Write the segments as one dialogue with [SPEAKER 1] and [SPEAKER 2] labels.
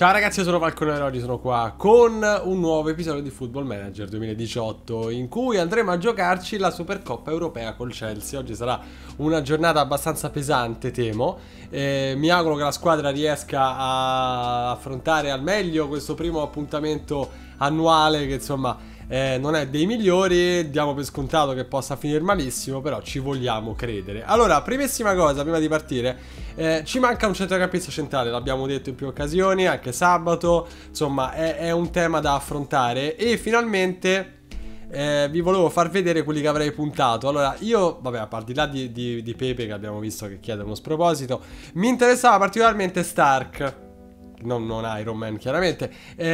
[SPEAKER 1] Ciao ragazzi, io sono Falcone e oggi sono qua con un nuovo episodio di Football Manager 2018 in cui andremo a giocarci la Supercoppa Europea col Chelsea. Oggi sarà una giornata abbastanza pesante, temo. Mi auguro che la squadra riesca a affrontare al meglio questo primo appuntamento annuale che insomma non è dei migliori. Diamo per scontato che possa finire malissimo, però ci vogliamo credere. Allora, primissima cosa, prima di partire, ci manca un centrocampista centrale, l'abbiamo detto in più occasioni, anche sabato. Insomma, è un tema da affrontare e finalmente vi volevo far vedere quelli che avrei puntato. Allora, io, vabbè, a parte là di Pepe, che abbiamo visto che chiede uno sproposito, mi interessava particolarmente Stark. Non Iron Man, chiaramente,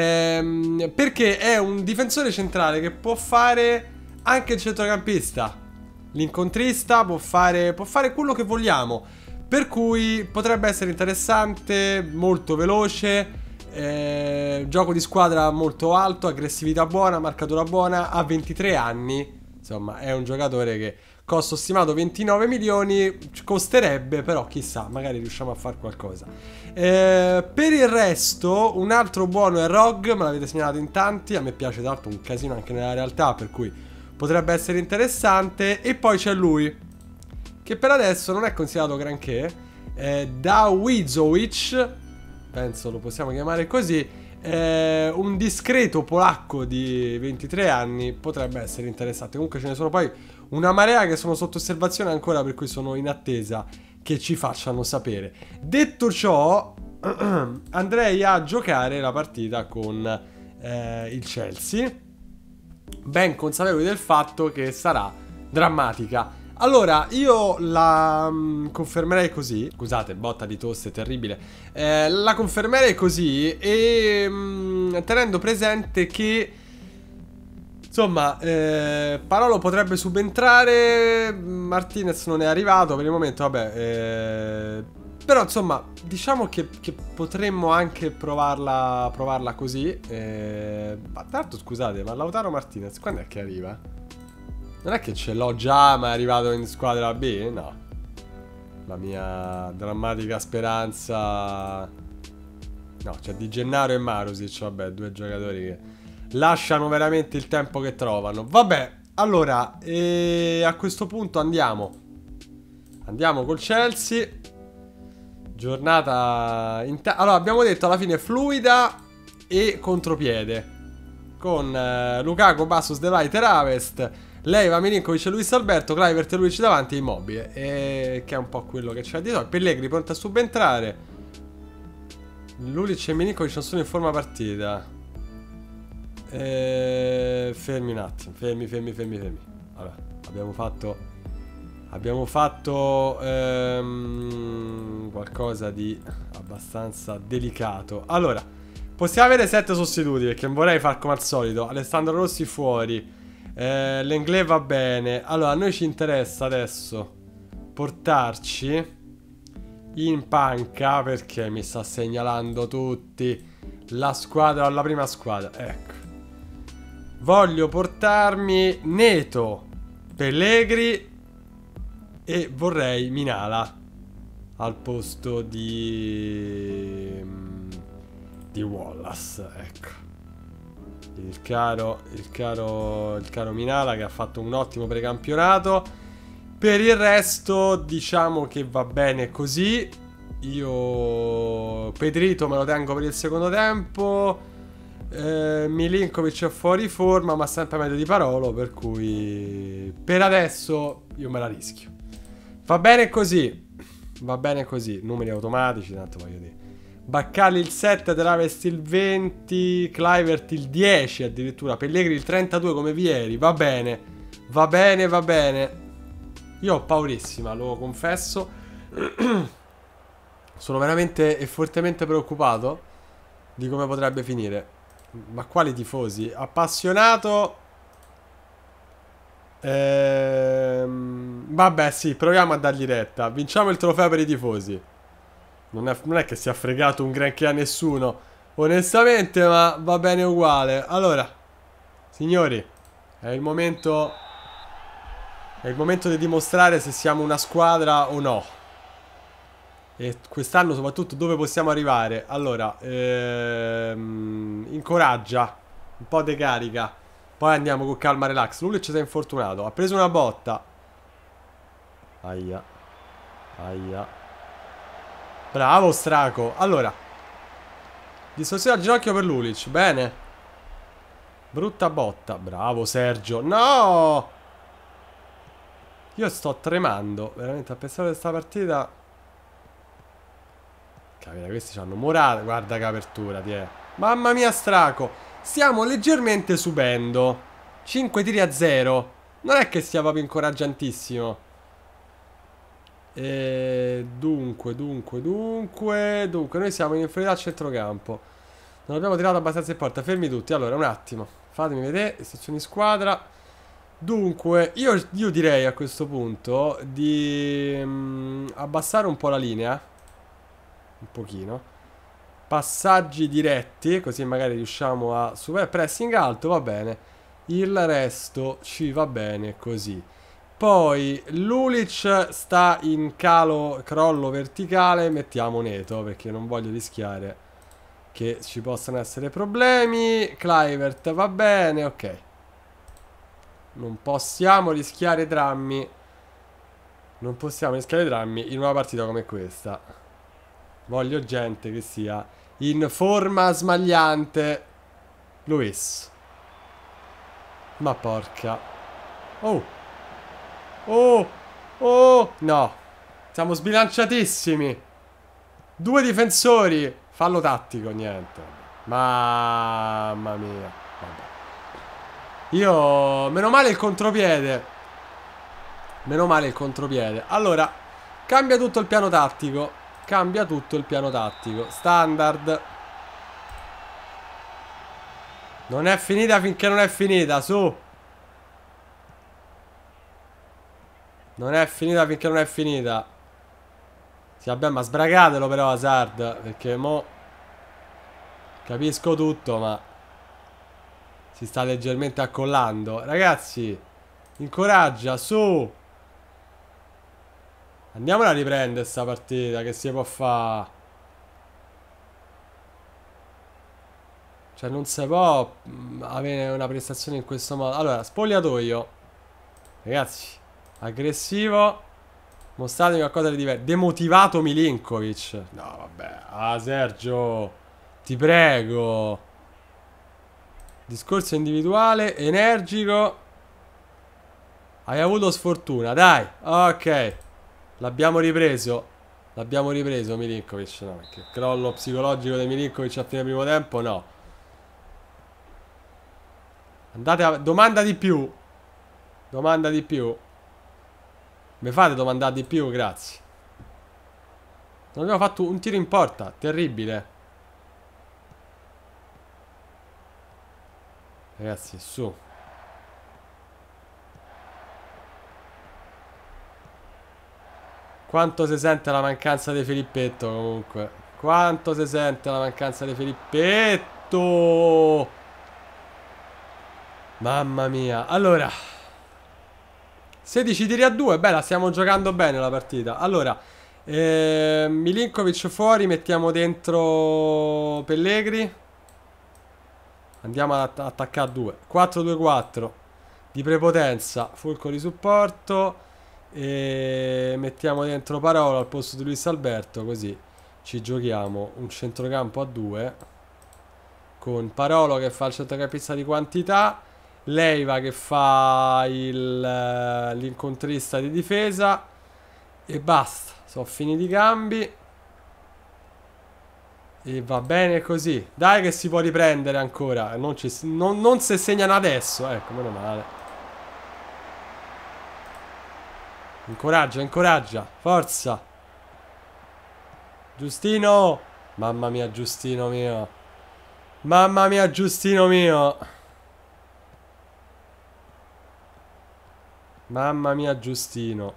[SPEAKER 1] perché è un difensore centrale che può fare anche il centrocampista, l'incontrista, può fare quello che vogliamo. Per cui potrebbe essere interessante, molto veloce, gioco di squadra molto alto, aggressività buona, marcatura buona, ha 23 anni. Insomma, è un giocatore che costo stimato 29 milioni, costerebbe, però chissà, magari riusciamo a fare qualcosa. Per il resto, un altro buono è Rogue, me l'avete segnalato in tanti, a me piace tanto un casino anche nella realtà, per cui potrebbe essere interessante. E poi c'è lui, che per adesso non è considerato granché, Dawizovic, penso lo possiamo chiamare così, un discreto polacco di 23 anni, potrebbe essere interessante. Comunque ce ne sono poi una marea che sono sotto osservazione ancora, per cui sono in attesa che ci facciano sapere. Detto ciò, andrei a giocare la partita con il Chelsea, ben consapevoli del fatto che sarà drammatica. Allora, io la confermerei così. Scusate, botta di tosse terribile. La confermerei così e tenendo presente che insomma, Parolo potrebbe subentrare, Martinez non è arrivato per il momento, vabbè. Però insomma, diciamo che potremmo anche provarla così. Ma tanto scusate, ma Lautaro Martinez quando è che arriva? Non è che ce l'ho già, ma è arrivato in squadra B? No. La mia drammatica speranza. No, c'è Di Gennaro e Marusic, vabbè, due giocatori che lasciano veramente il tempo che trovano. Vabbè, allora, a questo punto andiamo col Chelsea. Giornata allora, abbiamo detto alla fine fluida e contropiede, con Lukaku, Bastos, De Vrij, Teravest, Leiva, Milinkovic e Luis Alberto, Kluivert e Luiz davanti e Immobile, che è un po' quello che c'è di solito. Pellegrini pronto a subentrare. Lulic e Milinkovic non sono in forma partita. Fermi un attimo, fermi. Allora, abbiamo fatto qualcosa di abbastanza delicato. Allora, possiamo avere 7 sostituti, perché non vorrei far come al solito. Alessandro Rossi fuori, Lenglet va bene. Allora, a noi ci interessa adesso portarci in panca, perché mi sta segnalando tutti la squadra, la prima squadra. Ecco, voglio portarmi Neto, Pellegrini e vorrei Minala al posto di Wallace. Ecco, il caro Minala, che ha fatto un ottimo precampionato. Per il resto diciamo che va bene così. Io Pedrito me lo tengo per il secondo tempo. Milinkovic è fuori forma, ma sempre meglio di Parolo, per cui per adesso io me la rischio. Va bene così. Numeri automatici, tanto voglio dire. Baccali il 7, Teravest il 20, Kluivert il 10 addirittura, Pellegrini il 32 come Vieri. Va bene. Io ho paurissima, lo confesso. Sono veramente e fortemente preoccupato di come potrebbe finire. Ma quali tifosi? Appassionato. Vabbè, sì, proviamo a dargli retta. Vinciamo il trofeo per i tifosi. Non è che si è fregato un granché a nessuno, onestamente, ma va bene uguale. Allora, signori, è il momento di dimostrare se siamo una squadra o no. E quest'anno soprattutto dove possiamo arrivare. Allora, incoraggia, un po' di carica. Poi andiamo con calma, relax. Lulic si è infortunato, ha preso una botta. Aia. Aia. Bravo Straco. Allora, distorsione al ginocchio per Lulic. Bene. Brutta botta. Bravo Sergio. No! Io sto tremando. Veramente a pensare a questa partita. Capita, questi hanno morale. Guarda che apertura, ti è. Mamma mia, Straco. Stiamo leggermente subendo. 5 tiri a 0. Non è che sia proprio incoraggiantissimo. Dunque, noi siamo in inferiorità al centrocampo. Non abbiamo tirato abbastanza in porta. Fermi tutti. Allora, un attimo. Fatemi vedere. Istruzioni squadra. Dunque, io direi a questo punto di abbassare un po' la linea. Un pochino. Passaggi diretti, così magari riusciamo a super pressing alto, va bene. Il resto ci va bene così. Poi Lulic sta in crollo verticale, mettiamo Neto perché non voglio rischiare che ci possano essere problemi. Kluivert va bene, ok. Non possiamo rischiare drammi. Non possiamo rischiare drammi in una partita come questa. Voglio gente che sia in forma smagliante. Luis. Ma porca. Oh. Oh. Oh. No. Siamo sbilanciatissimi. Due difensori. Fallo tattico, niente. Mamma mia. Vabbè. Io... Meno male il contropiede. Meno male il contropiede. Allora, cambia tutto il piano tattico. Cambia tutto il piano tattico. Standard. Non è finita finché non è finita, su. Non è finita finché non è finita. Sì, vabbè, ma sbragatelo però Hazard, perché mo capisco tutto, ma si sta leggermente accollando. Ragazzi, incoraggia, su. Andiamola a riprendere sta partita, che si può fare. Cioè non si può avere una prestazione in questo modo. Allora, spogliatoio. Ragazzi, aggressivo. Mostratemi qualcosa di diverso. Demotivato Milinkovic. No, vabbè. Ah, Sergio. Ti prego. Discorso individuale, energico. Hai avuto sfortuna, dai. Ok. L'abbiamo ripreso. L'abbiamo ripreso Milinkovic. No, perché il crollo psicologico di Milinkovic a fine primo tempo, no. Andate a... Domanda di più. Domanda di più. Mi fate domandare di più? Grazie. Non abbiamo fatto un tiro in porta. Terribile. Ragazzi, su. Quanto si sente la mancanza di Filippetto comunque. Quanto si sente la mancanza di Filippetto. Mamma mia. Allora, 16 tiri a 2. Beh, la stiamo giocando bene la partita. Allora, Milinkovic fuori. Mettiamo dentro Pellegri. Andiamo ad attaccare a 2. 4-2-4 di prepotenza. Fulco di supporto. E mettiamo dentro Parolo al posto di Luis Alberto. Così ci giochiamo un centrocampo a 2 con Parolo che fa il centrocampista di quantità, Leiva che fa l'incontrista di difesa. E basta. Sono finiti i cambi. E va bene così. Dai che si può riprendere ancora. Non si segnano adesso. Ecco, meno male. Incoraggia, incoraggia. Forza. Giustino. Mamma mia, Giustino mio. Mamma mia, Giustino mio. Mamma mia, Giustino.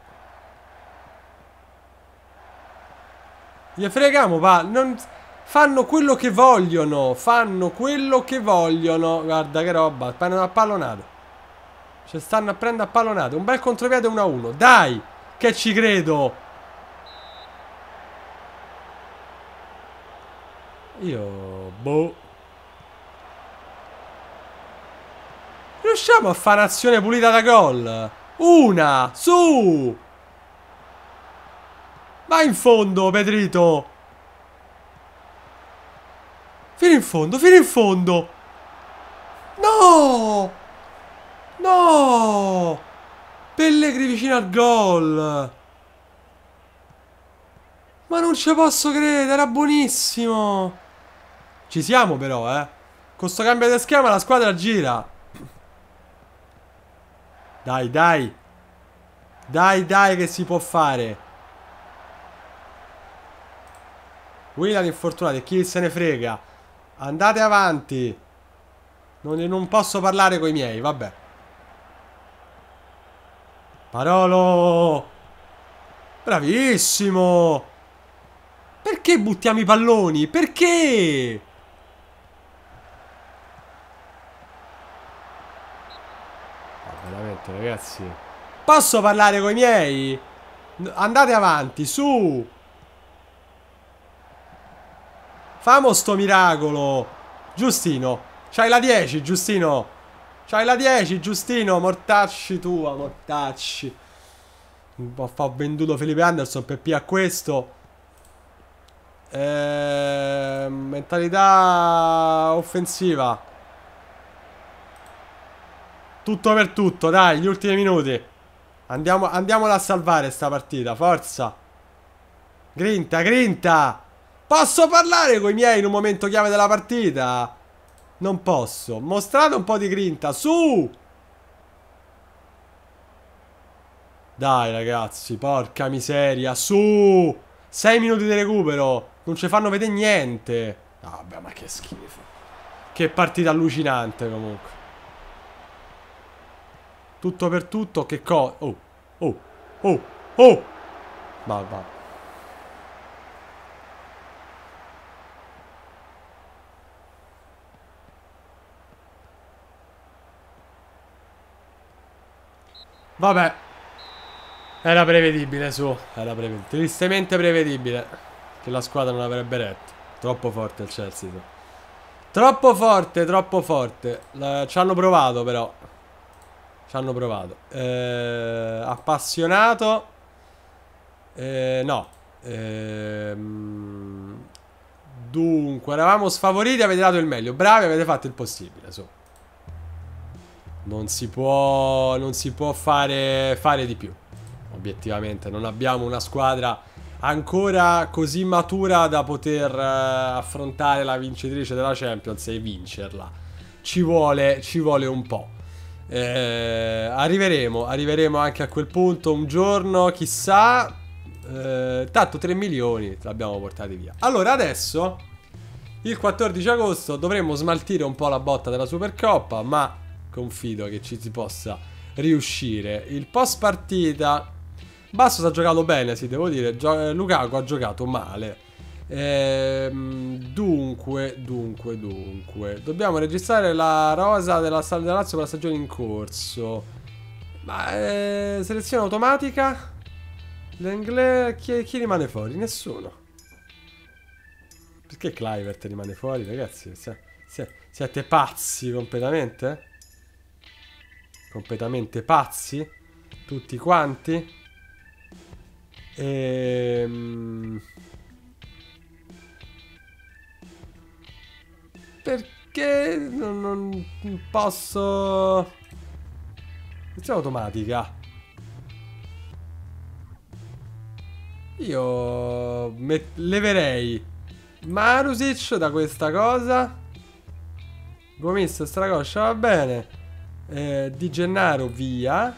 [SPEAKER 1] Gli freghiamo, non... Fanno quello che vogliono. Fanno quello che vogliono. Guarda che roba. Prendono a pallonate. Ci stanno a prendere a pallonate. Un bel contropiede 1-1. Dai, che ci credo. Io... boh. Riusciamo a fare un'azione pulita da gol? Una! Su! Vai in fondo, Pedrito! Fino in fondo, fino in fondo! No! No! Pellegrini vicino al gol! Ma non ci posso credere, era buonissimo! Ci siamo però, eh! Con sto cambio di schema la squadra gira! Dai, dai! Dai, dai che si può fare! Willian infortunato e chi se ne frega? Andate avanti! Non posso parlare coi miei, vabbè. Parolo! Bravissimo! Perché buttiamo i palloni? Perché? Ma veramente, ragazzi. Posso parlare coi miei? Andate avanti, su! Famo sto miracolo! Giustino! C'hai la 10, Giustino! C'hai la 10, Giustino! Mortacci tua, mortacci! Ho venduto Felipe Anderson per P a questo. Mentalità offensiva. Tutto per tutto, dai, gli ultimi minuti. Andiamola a salvare sta partita, forza. Grinta, grinta. Posso parlare coi miei in un momento chiave della partita? Non posso. Mostrate un po' di grinta, su. Dai ragazzi, porca miseria, su. 6 minuti di recupero. Non ci fanno vedere niente. Vabbè, ma che schifo. Che partita allucinante comunque. Tutto per tutto, che cosa? Oh, oh, oh, oh. Va. Vabbè. Era prevedibile, su. Era tristemente prevedibile che la squadra non avrebbe retto. Troppo forte il Chelsea, su. Troppo forte, troppo forte. Ci hanno provato, però. Ci hanno provato. Appassionato. No. Dunque, eravamo sfavoriti, avete dato il meglio. Bravi, avete fatto il possibile, su. Non si può fare di più. Obiettivamente, non abbiamo una squadra ancora così matura da poter affrontare la vincitrice della Champions e vincerla. Ci vuole un po'. Arriveremo anche a quel punto un giorno, chissà. Tanto 3 milioni l'abbiamo portati via. Allora adesso, il 14 agosto, dovremmo smaltire un po' la botta della Supercoppa, ma confido che ci si possa riuscire. Il post partita, Bastos ha giocato bene, sì, devo dire. Lukaku ha giocato male. Dunque dobbiamo registrare la rosa della Lazio per la stagione in corso. Ma selezione automatica. L'Englè, chi rimane fuori? Nessuno. Perché Kluivert rimane fuori, ragazzi? Siete pazzi completamente? Completamente pazzi? Tutti quanti? Perché non posso... Selezione automatica. Io leverei Marusic da questa cosa. Gomis, Stracoscia, va bene. Di Gennaro via.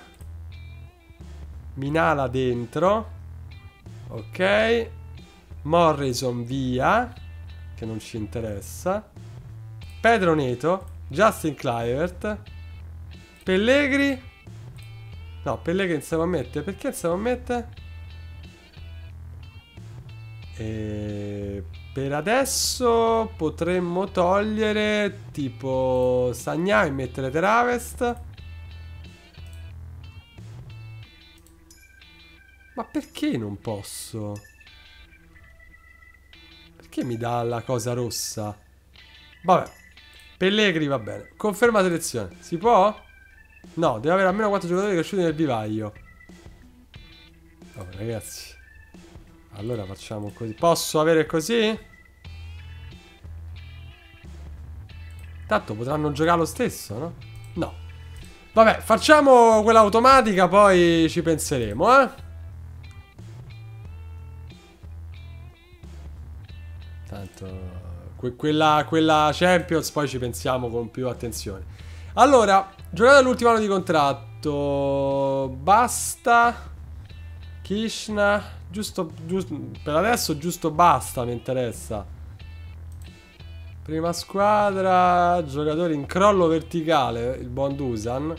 [SPEAKER 1] Minala dentro. Ok. Morrison via, che non ci interessa. Pedro Neto. Justin Kluivert. Pellegrini. No, Pellegrini insieme a mette. Perché insieme a mette? Per adesso potremmo togliere tipo Sagna e mettere Teravest. Ma perché non posso? Perché mi dà la cosa rossa? Vabbè. Pellegrini va bene. Conferma selezione. Si può? No, deve avere almeno 4 giocatori cresciuti nel vivaio. Vabbè, ragazzi. Allora facciamo così. Posso avere così? Tanto potranno giocare lo stesso, no? No. Vabbè, facciamo quella automatica, poi ci penseremo, eh? Tanto... Quella Champions poi ci pensiamo con più attenzione. Allora, giocate all'ultimo anno di contratto. Basta. Kishna. Giusto, per adesso giusto basta, mi interessa. Prima squadra. Giocatori in crollo verticale. Il buon Dusan.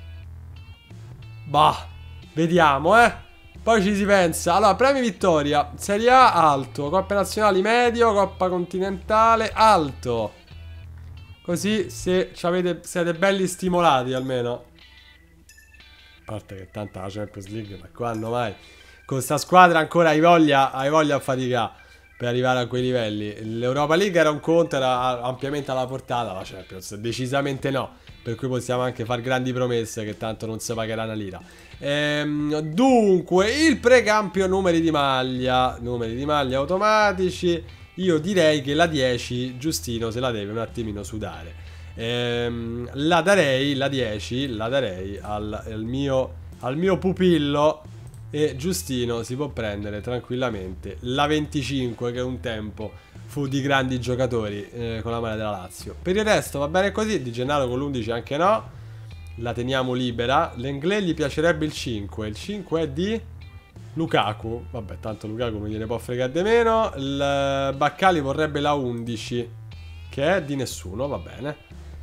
[SPEAKER 1] Bah, vediamo, Poi ci si pensa. Allora, premi vittoria. Serie A alto. Coppe nazionali medio. Coppa continentale alto. Così se siete belli stimolati almeno. A parte che tanta la Champions League, ma quando mai? Con sta squadra ancora hai voglia a faticare per arrivare a quei livelli. L'Europa League era un conto, era ampiamente alla portata. La Champions decisamente no. Per cui possiamo anche fare grandi promesse che tanto non si pagherà una lira. Dunque, il precambio numeri di maglia automatici. Io direi che la 10 Giustino se la deve un attimino sudare. La 10 la darei al mio pupillo. E Giustino si può prendere tranquillamente la 25, che un tempo fu di grandi giocatori con la maglia della Lazio. Per il resto va bene così. Di Gennaro con l'11 anche no. La teniamo libera. L'Englè gli piacerebbe il 5. Il 5 è di Lukaku. Vabbè, tanto Lukaku mi gliene può fregare di meno. Il Baccali vorrebbe la 11, che è di nessuno, va bene.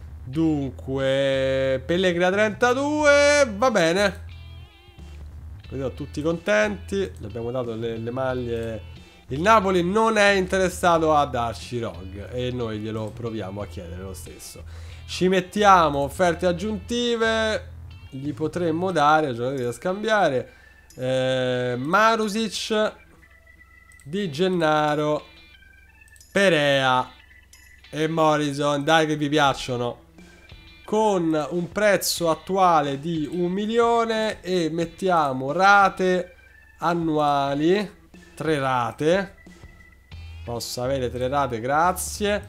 [SPEAKER 1] Dunque Pellegrini a 32. Va bene. Vedo tutti contenti. Le abbiamo dato le maglie. Il Napoli non è interessato a darci Rog e noi glielo proviamo a chiedere lo stesso. Ci mettiamo offerte aggiuntive. Gli potremmo dare giocatori da scambiare. Marusic, Di Gennaro, Perea e Morrison. Dai che vi piacciono. Con un prezzo attuale di 1 milione e mettiamo rate annuali. 3 rate. Posso avere 3 rate, grazie.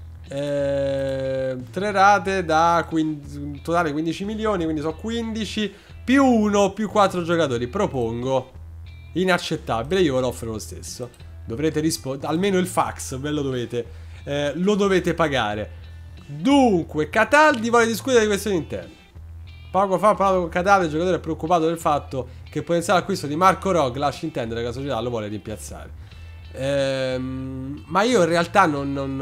[SPEAKER 1] 3 rate da totale 15 milioni, quindi sono 15 più 1 più 4 giocatori. Propongo. Inaccettabile, io ve lo offro lo stesso. Dovrete rispondere, almeno il fax ve lo dovete pagare. Dunque, Cataldi vuole discutere di questioni interne. Poco fa ho parlato con Cataldi, il giocatore è preoccupato del fatto che il potenziale acquisto di Marco Rog lascia intendere che la società lo vuole rimpiazzare. Ma io in realtà non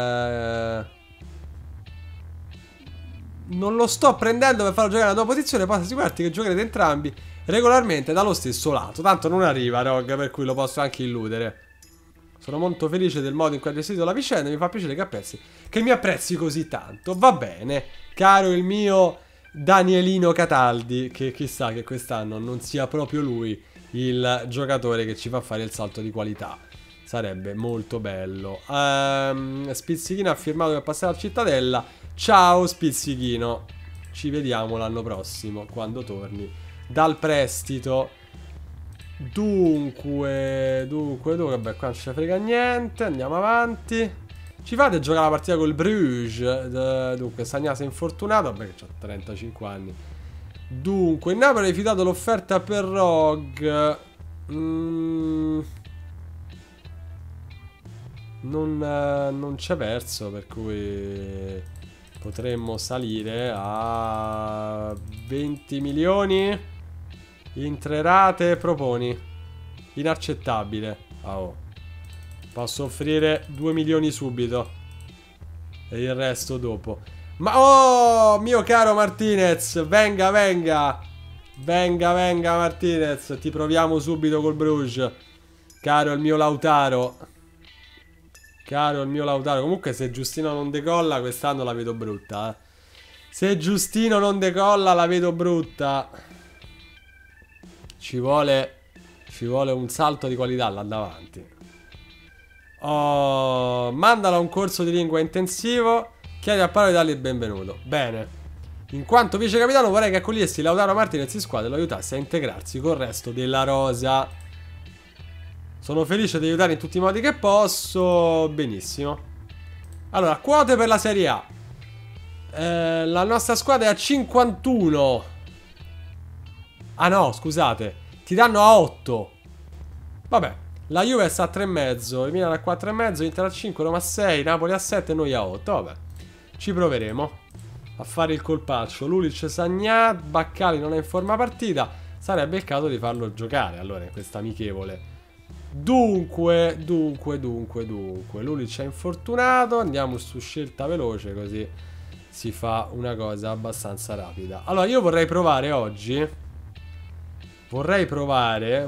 [SPEAKER 1] lo sto prendendo per farlo giocare nella tua posizione. Posso assicurarti che giocherete entrambi regolarmente dallo stesso lato. Tanto non arriva Rog, per cui lo posso anche illudere. Sono molto felice del modo in cui hai gestito la vicenda. Mi fa piacere che mi apprezzi così tanto. Va bene, caro il mio Danielino Cataldi, che chissà che quest'anno non sia proprio lui il giocatore che ci fa fare il salto di qualità. Sarebbe molto bello. Spizzichino ha firmato per passare a Cittadella. Ciao Spizzichino. Ci vediamo l'anno prossimo quando torni dal prestito. Dunque, vabbè, qua non ci frega niente. Andiamo avanti. Ci fate giocare la partita col Bruges. Dunque, Sagnas è infortunato. Vabbè, che ha 35 anni. Dunque, il Napoli ha rifiutato l'offerta per Rog. Non c'è verso, per cui potremmo salire a 20 milioni. In 3 rate, proponi. Inaccettabile. Oh. Posso offrire 2 milioni subito e il resto dopo. Ma oh, mio caro Martinez, venga Martinez. Ti proviamo subito col Bruges. Caro il mio Lautaro. Comunque se Giustino non decolla quest'anno la vedo brutta, Se Giustino non decolla la vedo brutta. Ci vuole un salto di qualità là davanti. Oh, mandala a un corso di lingua intensivo. Chiedi a Paolo di dargli il benvenuto. Bene. In quanto vice capitano vorrei che accogliessi Lautaro Martinez in squadra e lo aiutassi a integrarsi col resto della rosa. Sono felice di aiutare in tutti i modi che posso. Benissimo. Allora, quote per la Serie A. La nostra squadra è a 51. Ah no, scusate. Ti danno a 8. Vabbè. La Juve sta a 3,5. Il Milan a 4,5. Inter a 5. Roma a 6. Napoli a 7. E noi a 8. Vabbè. Ci proveremo a fare il colpaccio. Lulic, Sagnat, Baccali non è in forma partita. Sarebbe il caso di farlo giocare allora in questa amichevole. Dunque Lulic è infortunato. Andiamo su scelta veloce, così si fa una cosa abbastanza rapida. Allora io vorrei provare oggi. Vorrei provare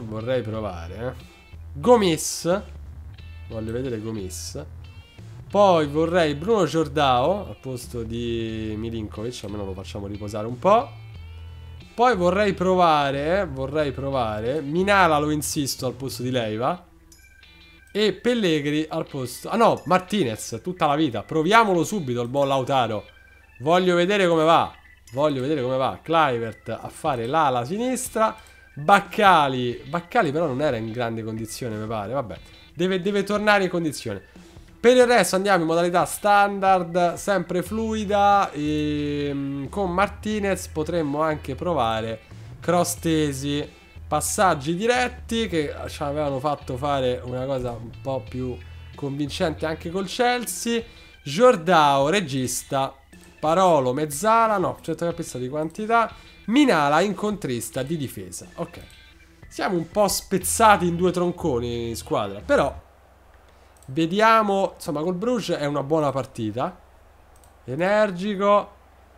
[SPEAKER 1] Gomis. Voglio vedere Gomis. Poi vorrei Bruno Giordao al posto di Milinkovic, almeno lo facciamo riposare un po'. Poi vorrei provare Minala, lo insisto, al posto di Leiva. E Pellegrini al posto... Ah no, Martinez, tutta la vita. Proviamolo subito il buon Lautaro. Voglio vedere come va. Kluivert a fare l'ala sinistra. Baccali però non era in grande condizione, mi pare. Vabbè, deve tornare in condizione. Per il resto andiamo in modalità standard, sempre fluida, e con Martinez potremmo anche provare cross tesi, passaggi diretti che ci avevano fatto fare una cosa un po' più convincente anche col Chelsea. Giordao regista, Parolo mezzala, no, centrocampista di quantità, Minala incontrista di difesa. Ok, siamo un po' spezzati in due tronconi in squadra, però vediamo, insomma, col Bruges è una buona partita. Energico.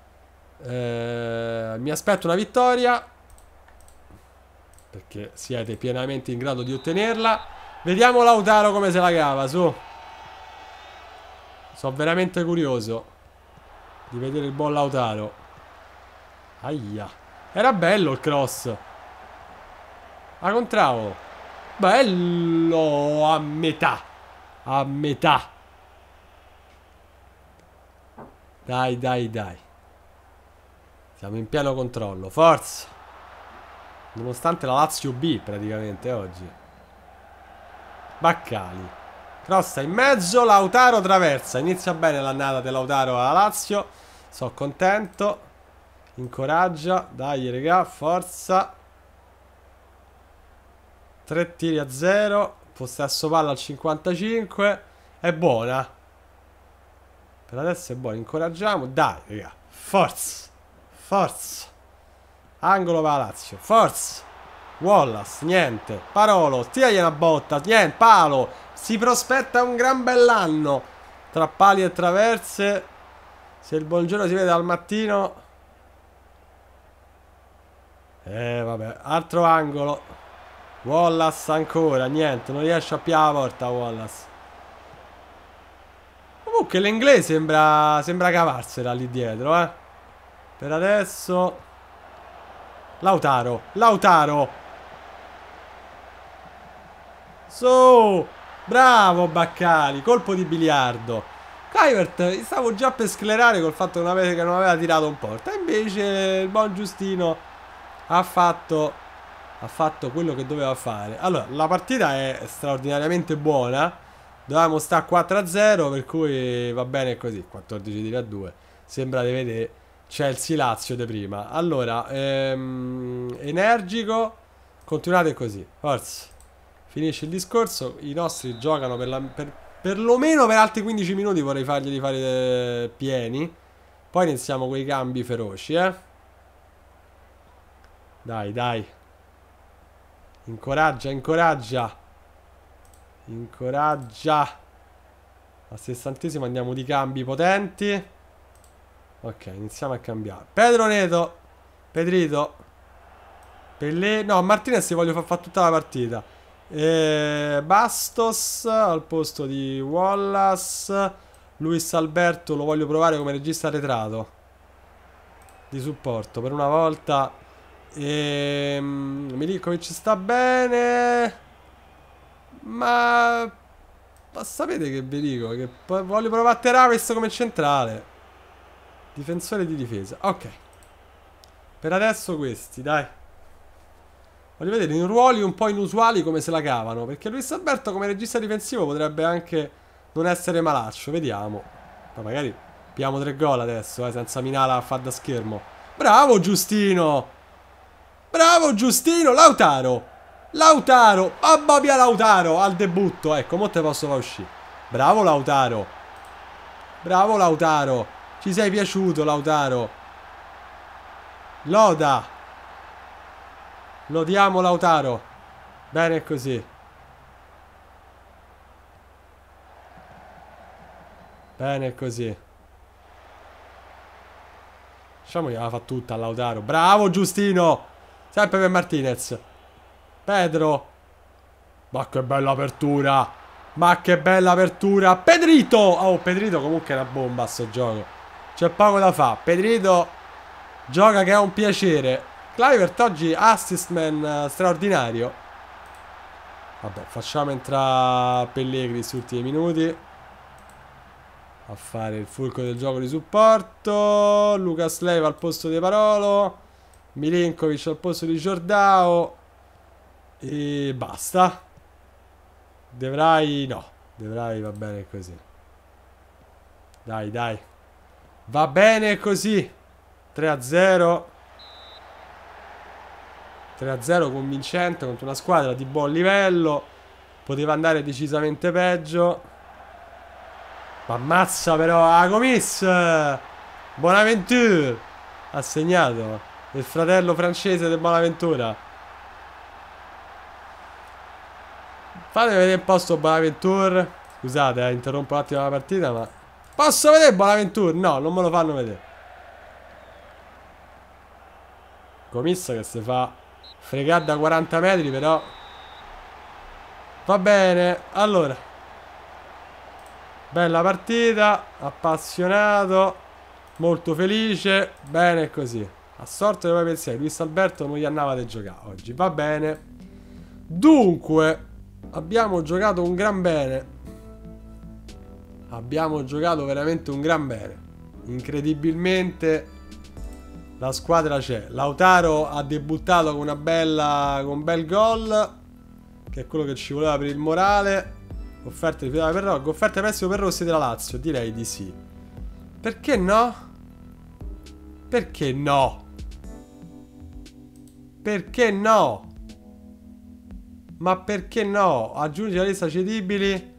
[SPEAKER 1] Mi aspetto una vittoria, perché siete pienamente in grado di ottenerla. Vediamo Lautaro come se la cava, su. Sono veramente curioso di vedere il buon Lautaro. Aia. Era bello il cross. A contrao. Bello a metà. A metà. Dai. Siamo in pieno controllo. Forza. Nonostante la Lazio B praticamente oggi. Baccali. Crossa in mezzo. Lautaro traversa. Inizia bene l'annata di Lautaro alla Lazio. Sono contento. Incoraggia. Dai regà. Forza. 3 tiri a 0. Possesso palla al 55. È buona. Per adesso è buona. Incoraggiamo. Dai, raga. Forza. Angolo va Lazio. Forza. Wallace. Niente. Parolo. Tiragli una botta. Niente. Palo. Si prospetta un gran bell'anno. Tra pali e traverse. Se il buongiorno si vede dal mattino. Vabbè. Altro angolo. Wallace ancora, niente, non riesce a piare la porta Wallace. Comunque l'inglese sembra cavarsela lì dietro, Per adesso Lautaro. Su, bravo Baccali, colpo di biliardo. Kluivert, stavo già per sclerare col fatto che non aveva tirato in porta. Invece il buon Giustino ha fatto quello che doveva fare. Allora, la partita è straordinariamente buona. Dovevamo stare 4-0, per cui va bene così. 14 tiri a 2. Sembra di vedere Chelsea-Lazio di prima. Allora, energico. Continuate così. Forza. Finisce il discorso. I nostri giocano perlomeno per altri 15 minuti. Vorrei farglieli fare pieni. Poi iniziamo quei cambi feroci, Dai. Incoraggia. Al 60esimo andiamo di cambi potenti. Ok, iniziamo a cambiare. Pedro Neto. Pedrito. No, Martinez si voglio far tutta la partita. Bastos al posto di Wallace. Luis Alberto lo voglio provare come regista arretrato di supporto per una volta. Milinkovic sta bene, ma Ma sapete che vi dico? Che voglio provare a Teravis come centrale. Difensore di difesa. Ok. Per adesso questi, dai. Voglio vedere in ruoli un po' inusuali come se la cavano. Perché Luis Alberto come regista difensivo potrebbe anche non essere malaccio. Vediamo. Ma magari pigliamo 3 gol adesso, senza Minala a far da schermo. Bravo Giustino! Bravo Giustino! Lautaro! Lautaro! Mamma mia Lautaro! Al debutto, ecco, mo te posso far uscire. Bravo Lautaro! Bravo Lautaro! Ci sei piaciuto Lautaro! Loda! Lodiamo Lautaro! Bene così. Bene così. Diciamo che la fa tutta a Lautaro. Bravo Giustino! Sempre per Martinez. Pedro. Ma che bella apertura. Ma che bella apertura. Pedrito. Oh, Pedrito comunque è una bomba a sto gioco. C'è poco da fare. Pedrito gioca che è un piacere. Kluivert oggi assist man straordinario. Vabbè, facciamo entrare Pellegrini questi ultimi minuti a fare il fulcro del gioco di supporto. Lucas Leiva al posto di Parolo. Milinkovic al posto di Giordao. E basta. Devrai no. Devrai va bene così. Dai, dai. Va bene così. 3-0. 3-0 convincente contro una squadra di buon livello. Poteva andare decisamente peggio. Ma ammazza però Agomis. Bonaventure ha segnato. Il fratello francese del Bonaventura. Fatemi vedere un po' sto Bonaventure. Scusate, interrompo un attimo la partita, ma posso vedere Bonaventure? No, non me lo fanno vedere. Comissa che si fa fregare da 40 metri, però va bene. Allora, bella partita, appassionato, molto felice. Bene così. A sorte dei propri pensieri. Luis Alberto non gli andava di giocare oggi. Va bene. Dunque, abbiamo giocato un gran bene. Abbiamo giocato veramente un gran bene. Incredibilmente la squadra c'è. Lautaro ha debuttato con un bel gol, che è quello che ci voleva per il morale. Offerte di per Rocco, offerte prestito per Rossi della Lazio. Direi di sì. Perché no? Perché no? Perché no? Ma perché no? Aggiungi la lista cedibili.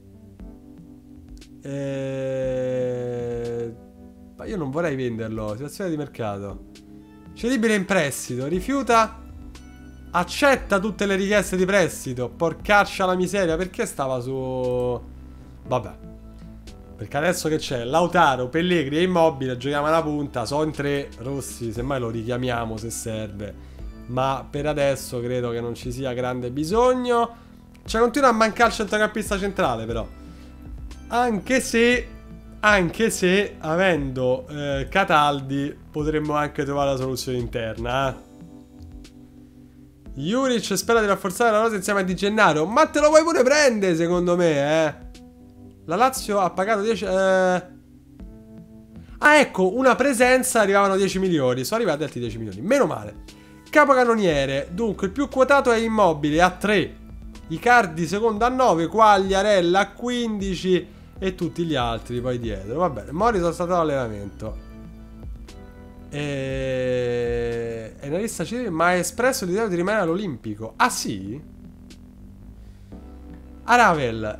[SPEAKER 1] Ma io non vorrei venderlo. Situazione di mercato. Cedibile in prestito. Rifiuta. Accetta tutte le richieste di prestito. Porcaccia la miseria. Perché stava su... Vabbè. Perché adesso che c'è Lautaro, Pellegrini e Immobile, giochiamo alla punta. Sono in 3. Rossi semmai lo richiamiamo se serve. Ma per adesso credo che non ci sia grande bisogno. Cioè continua a mancare il centrocampista centrale però. Anche se avendo Cataldi potremmo anche trovare la soluzione interna. Juric spera di rafforzare la rosa insieme a Di Gennaro. Ma te lo vuoi pure prendere secondo me, La Lazio ha pagato 10... Ah ecco, una presenza, arrivavano 10 milioni. Sono arrivati altri 10 milioni, meno male. Capocannoniere, dunque il più quotato è Immobile a 3. Icardi secondo a 9, Quagliarella a 15 e tutti gli altri poi dietro. Va bene, Morris è stato all'allenamento. E una lista civile, ma ha espresso l'idea di rimanere all'Olimpico. Ah sì? Aravel.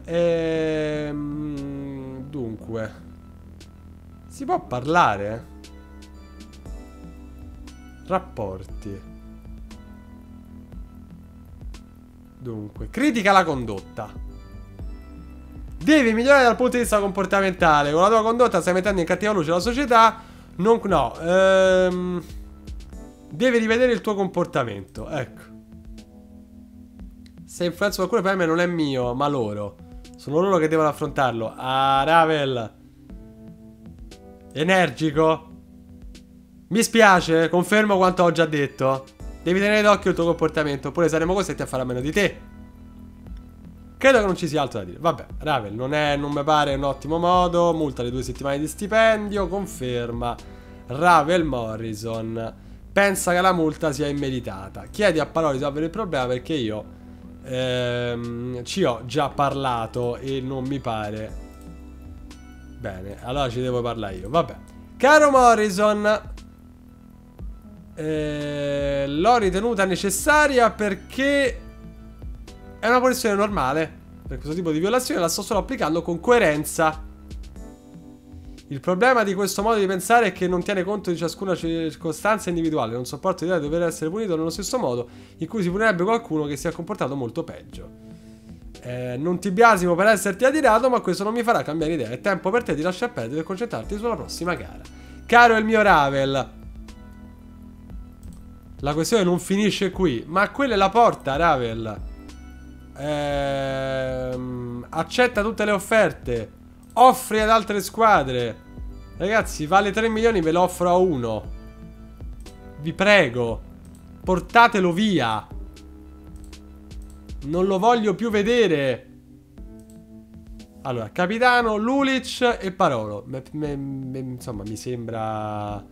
[SPEAKER 1] Dunque, si può parlare? Rapporti. Dunque, critica la condotta. Devi migliorare dal punto di vista comportamentale. Con la tua condotta stai mettendo in cattiva luce la società. Devi rivedere il tuo comportamento. Ecco. Se influenzo qualcuno, per me non è mio, ma loro. Sono loro che devono affrontarlo. Ah, Ravel. Energico. Mi spiace, confermo quanto ho già detto. Devi tenere d'occhio il tuo comportamento, oppure saremo costretti a fare a meno di te. Credo che non ci sia altro da dire. Vabbè, Ravel non mi pare un ottimo modo. Multa le 2 settimane di stipendio. Conferma. Ravel Morrison pensa che la multa sia immeritata. Chiedi a Palò di risolvere il problema perché io ci ho già parlato e non mi pare. Bene, allora ci devo parlare io. Vabbè. Caro Morrison, l'ho ritenuta necessaria perché è una punizione normale. Per questo tipo di violazione la sto solo applicando con coerenza. Il problema di questo modo di pensare è che non tiene conto di ciascuna circostanza individuale. Non sopporto l'idea di dover essere punito nello stesso modo in cui si punirebbe qualcuno che si è comportato molto peggio. Non ti biasimo per esserti adirato, ma questo non mi farà cambiare idea. È tempo per te di lasciar perdere e concentrarti sulla prossima gara. Caro il mio Ravel, la questione non finisce qui, ma quella è la porta, Ravel. Accetta tutte le offerte. Offri ad altre squadre. Ragazzi, vale 3 milioni, ve lo offro a uno. Vi prego, portatelo via. Non lo voglio più vedere. Allora, capitano, Lulic e Parolo. Insomma, mi sembra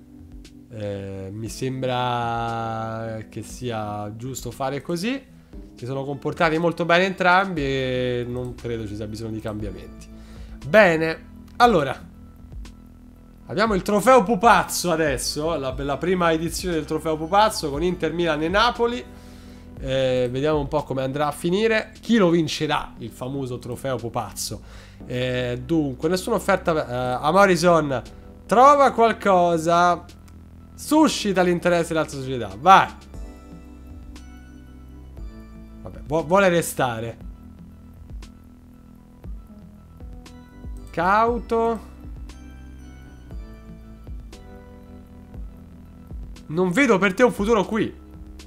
[SPEAKER 1] che sia giusto fare così. Si sono comportati molto bene entrambi e non credo ci sia bisogno di cambiamenti. Bene, allora abbiamo il trofeo Pupazzo adesso, la prima edizione del trofeo Pupazzo con Inter, Milan e Napoli. Vediamo un po' come andrà a finire. Chi lo vincerà il famoso trofeo Pupazzo? Dunque, nessuna offerta a Morrison. Trova qualcosa. Suscita l'interesse dell'altra società. Vai. Vabbè, vuole restare. Cauto. Non vedo per te un futuro qui.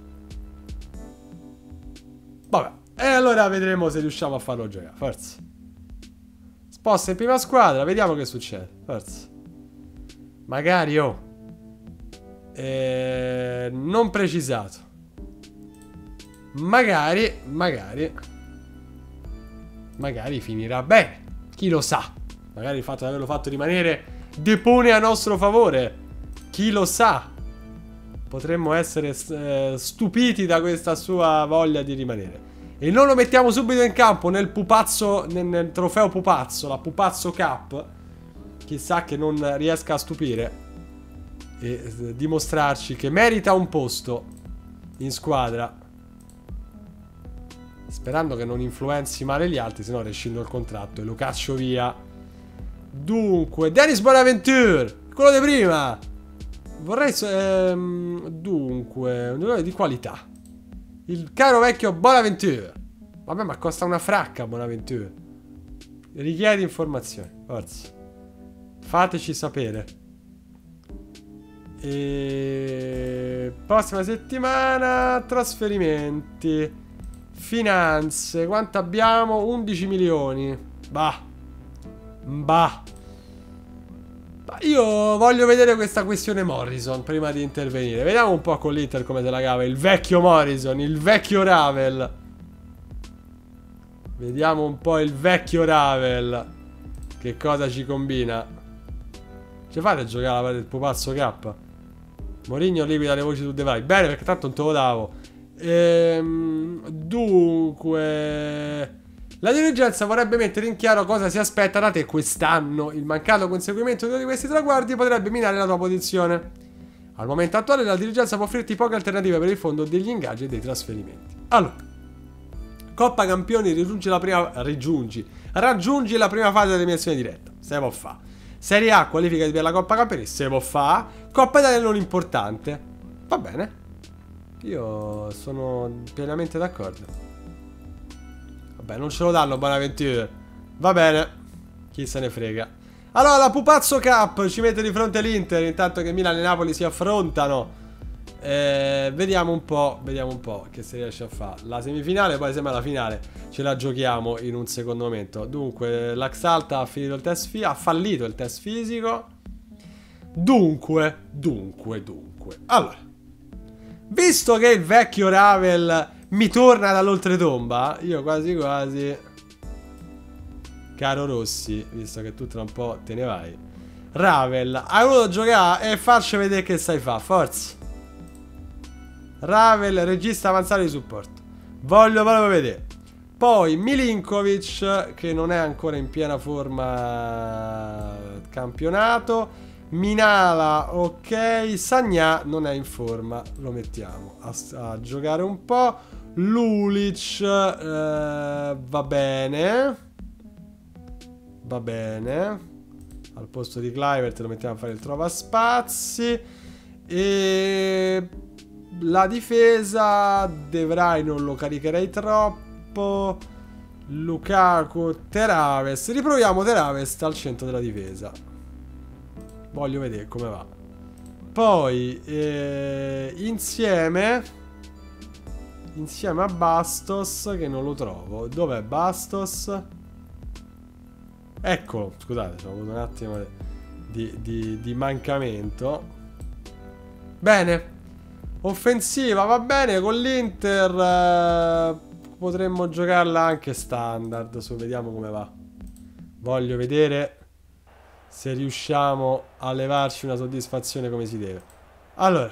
[SPEAKER 1] Vabbè, e allora vedremo se riusciamo a farlo giocare. Forza. Sposta in prima squadra, vediamo che succede. Forza. Magari, oh. Non precisato. Magari finirà bene. Chi lo sa. Magari il fatto di averlo fatto rimanere depone a nostro favore. Chi lo sa. Potremmo essere stupiti da questa sua voglia di rimanere. E non lo mettiamo subito in campo nel pupazzo, nel trofeo Pupazzo, la Pupazzo Cup. Chissà che non riesca a stupire e dimostrarci che merita un posto in squadra. Sperando che non influenzi male gli altri, se no rescindo il contratto e lo caccio via. Dunque, Dennis Bonaventure, quello di prima. Vorrei... dunque, un giocatore di qualità. Il caro vecchio Bonaventure. Vabbè, ma costa una fracca Bonaventure. Richiedi informazioni. Forza. Fateci sapere. E... prossima settimana. Trasferimenti. Finanze. Quanto abbiamo? 11 milioni. Bah. Io voglio vedere questa questione Morrison prima di intervenire. Vediamo un po' con l'Inter come se la cava. Il vecchio Morrison, il vecchio Ravel. Vediamo un po' il vecchio Ravel che cosa ci combina. Ci fate a giocare il Pupazzo K? Mourinho liquida le voci su De Vrij. Bene, perché tanto non te lo davo. Dunque... la dirigenza vorrebbe mettere in chiaro cosa si aspetta da te quest'anno. Il mancato conseguimento di uno di questi traguardi potrebbe minare la tua posizione. Al momento attuale la dirigenza può offrirti poche alternative per il fondo degli ingaggi e dei trasferimenti. Allora, Coppa Campioni raggiungi la prima fase dell'eliminazione diretta. Se può fa. Serie A qualifica per la Coppa Campioni. Se può fa. Coppa Italia non importante. Va bene. Io sono pienamente d'accordo. Vabbè, non ce lo danno Bonaventure. Va bene. Chi se ne frega. Allora, la Pupazzo Cup ci mette di fronte l'Inter, intanto che Milan e Napoli si affrontano. Vediamo un po' che si riesce a fare. La semifinale, poi sembra la finale. Ce la giochiamo in un secondo momento. Dunque, l'Axalta ha fallito il test fisico. Dunque. Allora, visto che il vecchio Ravel mi torna dall'oltretomba. Io quasi quasi, caro Rossi, visto che tu tra un po' te ne vai, Ravel, hai voluto giocare e farci vedere che sai fa. Forza Ravel, regista avanzato di supporto. Voglio proprio vedere. Poi Milinkovic, che non è ancora in piena forma campionato. Minala, ok. Sagna non è in forma, lo mettiamo a giocare un po'. Lulic, va bene. Va bene. Al posto di Kluivert lo mettiamo a fare il trova spazi. E la difesa, De Vrij non lo caricherei troppo. Lukaku, Teraves. Riproviamo Teraves al centro della difesa. Voglio vedere come va. Poi insieme a Bastos, che non lo trovo. Dov'è Bastos? Eccolo, scusate, ho avuto un attimo di mancamento. Bene. Offensiva, va bene. Con l'Inter potremmo giocarla anche standard. Vediamo come va. Voglio vedere se riusciamo a levarci una soddisfazione come si deve. Allora,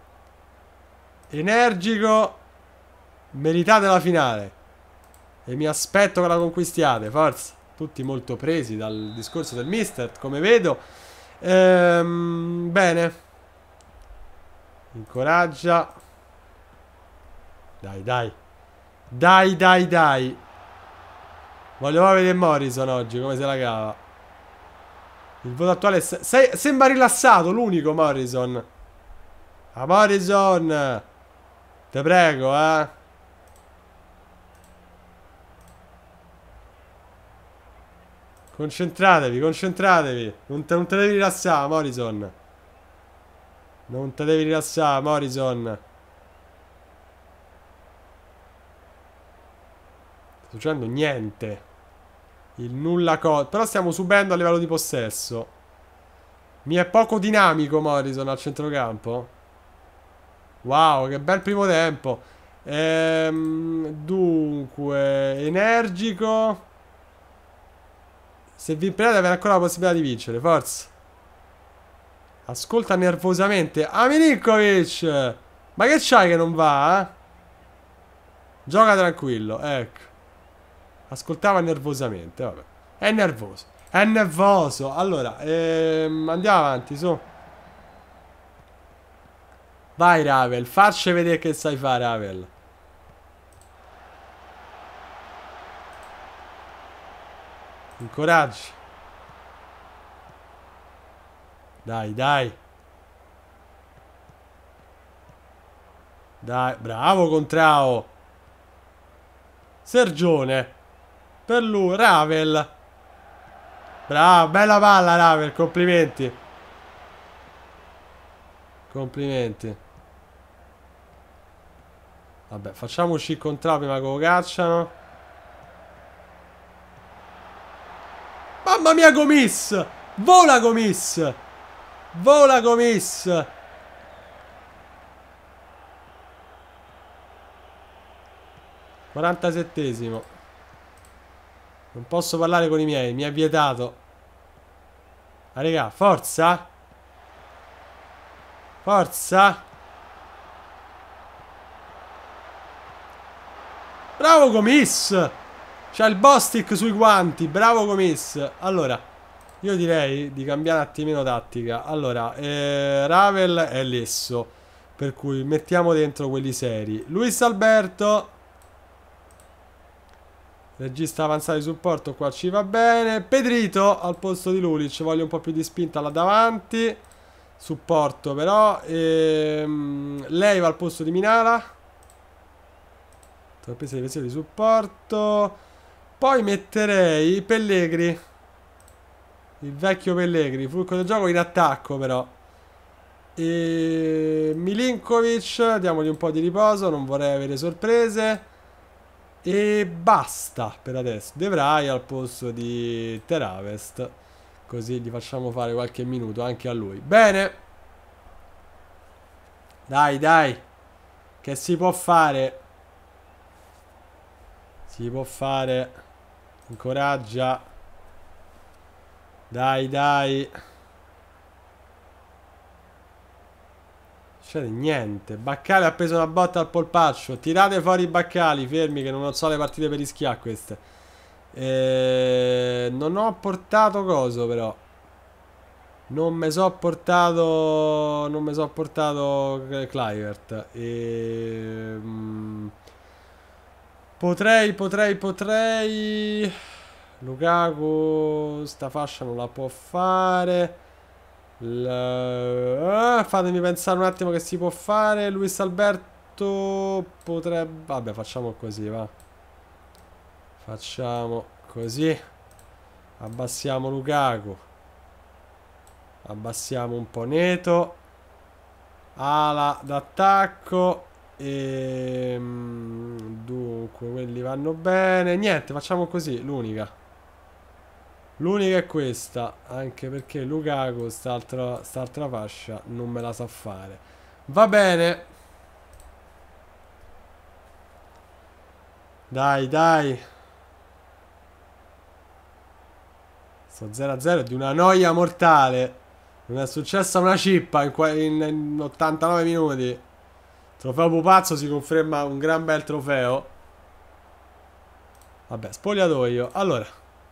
[SPEAKER 1] energico, meritate la finale e mi aspetto che la conquistiate. Forza. Tutti molto presi dal discorso del mister, come vedo. Bene. Incoraggia. Dai, dai. Dai, dai, dai. Voglio vedere Morrison oggi, come se la cava. Il voto attuale sembra rilassato, l'unico Morrison. A Morrison. Te prego, Concentratevi, concentratevi. Non te devi rilassare, Morrison. Non te devi rilassare, Morrison. Sta succedendo niente. Il nulla cosa. Però stiamo subendo a livello di possesso. Mi è poco dinamico Morrison al centrocampo. Wow, che bel primo tempo. Dunque, energico. Se vi impegnate avete ancora la possibilità di vincere, forza. Ascolta nervosamente. Milinkovic! Ma che c'hai che non va, Gioca tranquillo, ecco. Ascoltava nervosamente, vabbè. È nervoso. È nervoso. Allora, andiamo avanti, su. Vai, Ravel. Facci vedere che sai fare, Ravel. Incoraggi. Dai, dai. Dai, bravo Contrao. Sergione. Per lui, Ravel. Bravo, bella palla Ravel, complimenti. Complimenti. Vabbè, facciamoci il Contrao prima che lo cacciano. Mamma mia, Gomis! Vola Gomis! Vola Gomis! (47esimo). Non posso parlare con i miei, mi è vietato. Ah, raga, forza! Forza! Bravo Gomis! C'ha il Bostic sui guanti, bravo Gomis. Allora, io direi di cambiare un attimino tattica. Allora, Ravel è lesso, per cui mettiamo dentro quelli seri. Luis Alberto, regista avanzato di supporto, qua ci va bene. Pedrito al posto di Lulic, voglio un po' più di spinta là davanti. Supporto però. Lei va al posto di Minala. Torpesa difensiva di supporto. Poi metterei Pellegri. Il vecchio Pellegri. Fulcro del gioco in attacco però. E Milinkovic, diamogli un po' di riposo, non vorrei avere sorprese. E basta per adesso. De Vrij al posto di Teravest. Così gli facciamo fare qualche minuto anche a lui. Bene. Dai, dai. Che si può fare. Si può fare. Incoraggia. Dai, dai. Succede niente. Baccali ha preso una botta al polpaccio. Tirate fuori i Baccali, fermi che non so le partite per Ischia queste. Non ho portato coso però. Non mi so portato. Non mi so portato Kluivert. Potrei. Lukaku sta fascia non la può fare. Fatemi pensare un attimo che si può fare. Luis Alberto potrebbe. Vabbè, facciamo così, va. Facciamo così. Abbassiamo Lukaku. Abbassiamo un po' Neto. Ala d'attacco. Dunque, quelli vanno bene. Niente, facciamo così. L'unica è questa. Anche perché Lukaku st'altra fascia non me la sa fare. Va bene. Dai, dai. Sto 0-0 è di una noia mortale. Non è successa una cippa in 89 minuti. Trofeo pupazzo si conferma un gran bel trofeo. Vabbè, spogliatoio. Allora,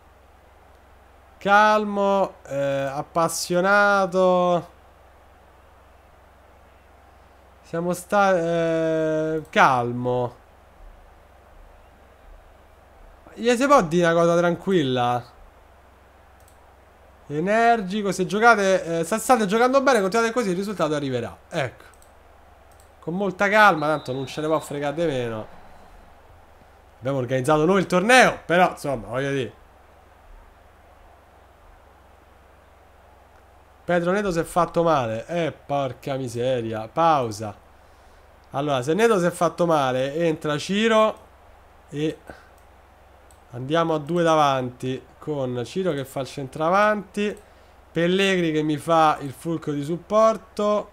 [SPEAKER 1] calmo, appassionato. Siamo stati calmo. Gli si può dire una cosa tranquilla? Energico. Se giocate, se state giocando bene, continuate così, il risultato arriverà. Ecco. Con molta calma, tanto non ce ne può fregare di meno. Abbiamo organizzato noi il torneo, però insomma, voglio dire. Pedro Neto si è fatto male. Porca miseria. Pausa. Allora, se Neto si è fatto male, entra Ciro e andiamo a due davanti con Ciro che fa il centravanti, Pellegrini che mi fa il fulcro di supporto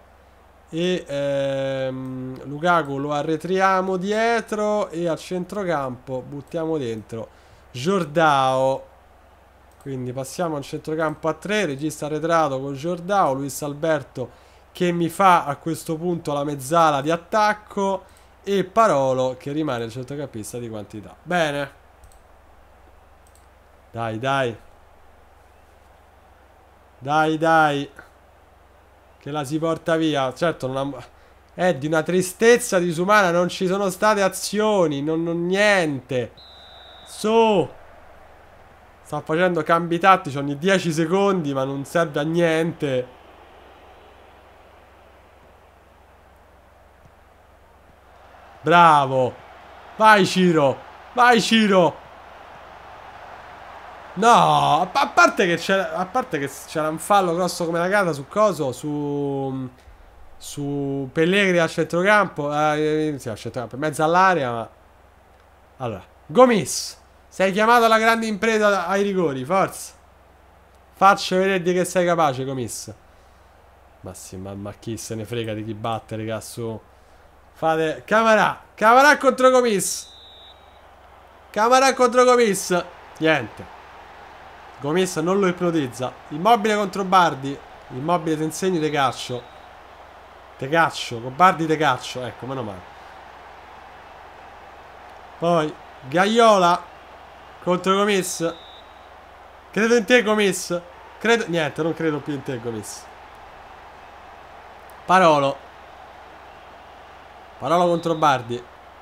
[SPEAKER 1] e Lukaku lo arretriamo dietro e a centrocampo buttiamo dentro Jordao. Quindi passiamo al centrocampo a 3, regista arretrato con Jordao, Luis Alberto che mi fa a questo punto la mezzala di attacco e Parolo che rimane il centrocampista di quantità. Bene. Dai, dai. Dai, dai. Che la si porta via. Certo, non ha... è di una tristezza disumana. Non ci sono state azioni. Niente. Su. Sta facendo cambi tattici ogni 10 secondi, ma non serve a niente. Bravo. Vai, Ciro. Vai, Ciro. No, a parte che c'era un fallo grosso come la casa su coso, su Pellegrini al centrocampo, sì, al centrocampo, in mezzo all'area, ma... Allora, Gomis, sei chiamato alla grande impresa ai rigori, forza. Faccio vedere di che sei capace, Gomis. Ma sì, ma chi se ne frega di chi batte, raga, su. Fate, Camarà contro Gomis. Camarà contro Gomis. Niente. Gomis non lo ipnotizza. Immobile contro Bardi. Immobile ti insegno te caccio. Te caccio. Con Bardi te caccio. Ecco, meno male. Poi Gaiola contro Gomis. Credo in te, Gomis. Credo... Niente, non credo più in te, Gomis. Parolo contro Bardi.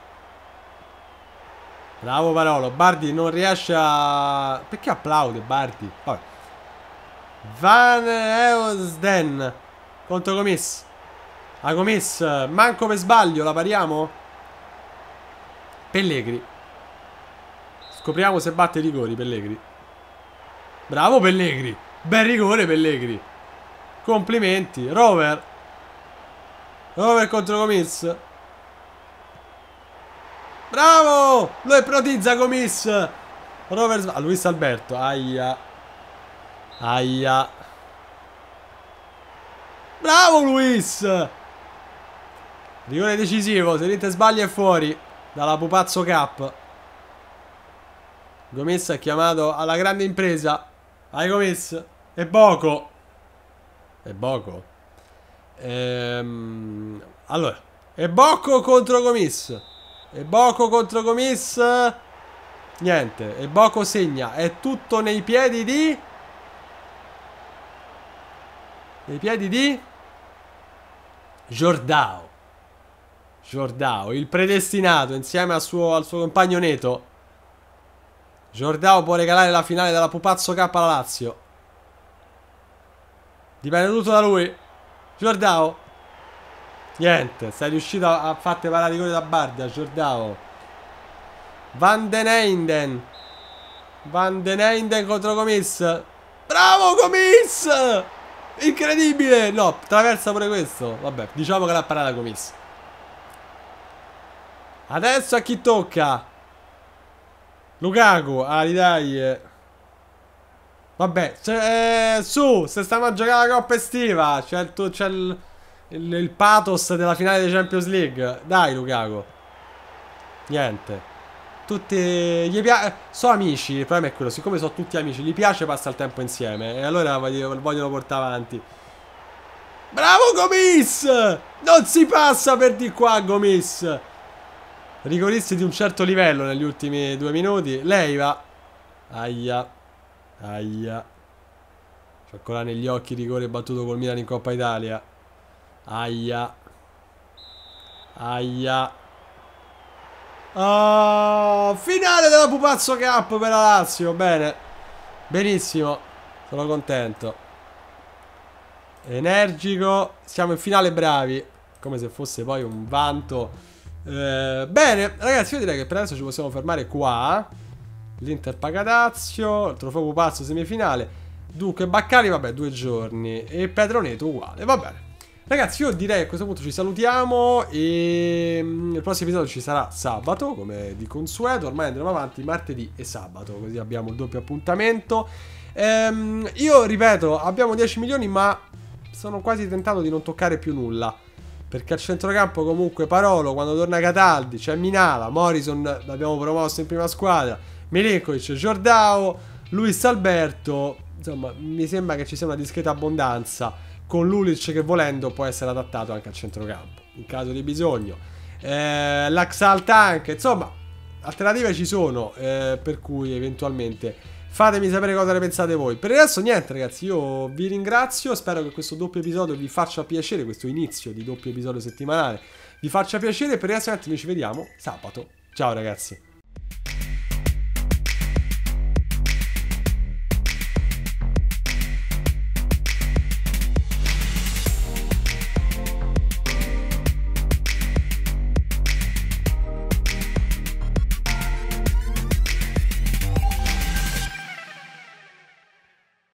[SPEAKER 1] Bravo Parolo. Bardi non riesce a... Perché applaude Bardi? Vabbè. Van Eusden contro Gomis. A Gomis. Manco per sbaglio. La pariamo? Pellegrini. Scopriamo se batte i rigori Pellegrini. Bravo Pellegrini. Bel rigore Pellegrini. Complimenti. Rover contro Gomis. Bravo! Lo ipnotizza Gomis. Rover Luis Alberto. Aia. Aia. Bravo Luis. Rigore decisivo. Se l'Inter sbaglia è fuori dalla Pupazzo Cup. Gomis è chiamato alla grande impresa. Vai Gomis. E Boko. E Boko. Allora. E Boko contro Gomis. E Boko contro Gomis. Niente. E Boko segna. È tutto nei piedi di... Nei piedi di... Jordao. Jordao, il predestinato insieme al suo compagno Neto. Jordao può regalare la finale della Pupazzo K alla Lazio. Dipende tutto da lui. Jordao. Niente, sei riuscito a farti parare i rigori da Bardia, Jordao. Van den Eynden. Van den Eynden contro Gomis. Bravo Gomis! Incredibile! No, traversa pure questo. Vabbè, diciamo che l'ha parata Gomis. Adesso a chi tocca? Lukaku, dai. Vabbè, su, se stiamo a giocare la Coppa Estiva, c'è il pathos della finale dei Champions League. Dai Lukaku. Niente. Tutti gli piace. Sono amici, il problema è quello, siccome sono tutti amici, gli piace passare il tempo insieme. E allora vogliono portare avanti. Bravo Gomis! Non si passa per di qua Gomis. Rigoristi di un certo livello negli ultimi 2 minuti. Lei va. Aia. Aia. C'ho ancora negli occhi il rigore battuto col Milan in Coppa Italia. Aia. Aia. Oh, finale della Pupazzo Cup per la Lazio. Bene. Benissimo. Sono contento. Energico. Siamo in finale bravi. Come se fosse poi un vanto. Bene, ragazzi, io direi che per adesso ci possiamo fermare qua. L'Inter paga Lazio, il trofeo Pupazzo semifinale. Dunque Baccari, vabbè, 2 giorni. E Pedro Neto uguale, va bene. Ragazzi, io direi che a questo punto ci salutiamo. E il prossimo episodio ci sarà sabato, come di consueto. Ormai andremo avanti martedì e sabato, così abbiamo il doppio appuntamento. Io ripeto, abbiamo 10 milioni, ma sono quasi tentato di non toccare più nulla. Perché al centrocampo comunque Parolo, quando torna Cataldi, c'è Minala, Morrison l'abbiamo promosso in prima squadra, Milinkovic, Jordao, Luis Alberto. Insomma, mi sembra che ci sia una discreta abbondanza, con Lulic che volendo può essere adattato anche al centrocampo, in caso di bisogno. L'Axalt anche, insomma, alternative ci sono, per cui eventualmente... Fatemi sapere cosa ne pensate voi. Per adesso niente ragazzi, io vi ringrazio. Spero che questo doppio episodio vi faccia piacere. Questo inizio di doppio episodio settimanale vi faccia piacere. Per adesso noi ci vediamo sabato. Ciao ragazzi.